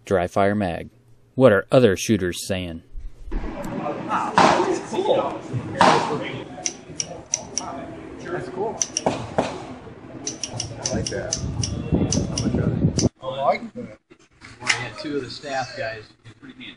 DryFireMag. What are other shooters saying? That's cool. That's cool. I like that. How much are they? I like that. We had two of the staff guys. Pretty handy.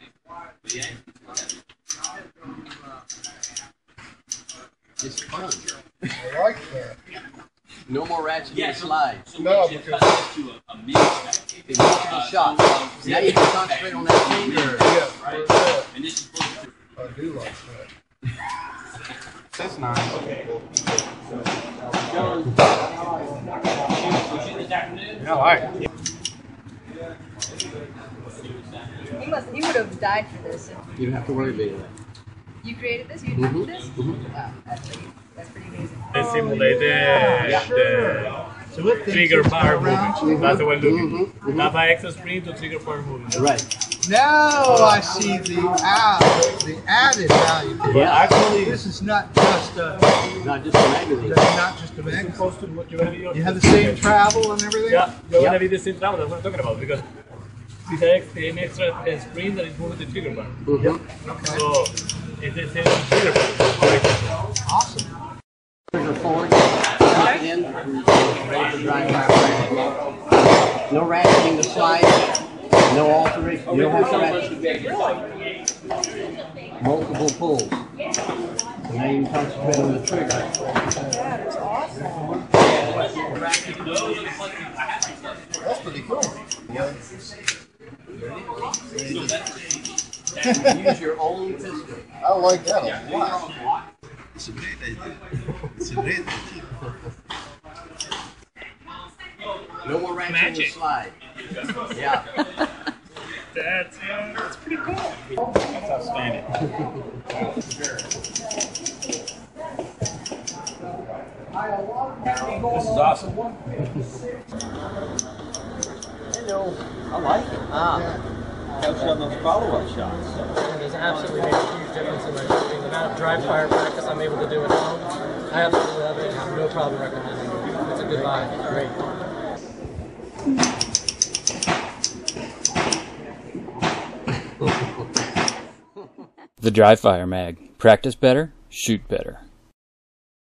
It's fun. I like that. No more ratchet and slides. So No, we because to a mid stack. It's multiple shots. Now you can concentrate on that finger. yes, right. And this is supposed to I do like that. That's nice. I like it. He would have died for this. You don't have to worry about that. You created this? You invented this? Wow, that's pretty amazing. They simulate the trigger power movement. That's the way looking. Tap X spring to trigger power movement. Right. Now I see the added value. Yeah, actually, This is not just not just a magazine. not just a magazine. Supposed to what you You have the same travel and everything. Yeah, you're gonna be the same travel. That's what I'm talking about because with an extra screen that is moving the trigger bar. So it's the same trigger bar. Awesome. Trigger forward, lock it in, ready for dry fire. No ratcheting the slide, no alteration, you don't have to ratchet. Multiple pulls. So now you can concentrate on the trigger. That is awesome. That's pretty cool. Use your own pistol. I like that a lot. It's a great idea. It's a great idea. No more ratcheting the slide. Yeah. That's pretty cool. That's outstanding. This is awesome. Hello. I like it. Helps on those follow-up shots. It has absolutely made a huge difference in my shooting. The amount of dry fire practice I'm able to do at home, I absolutely love it. I have no problem recommending it. It's a good buy. Great. The DryFireMag. Practice better, shoot better.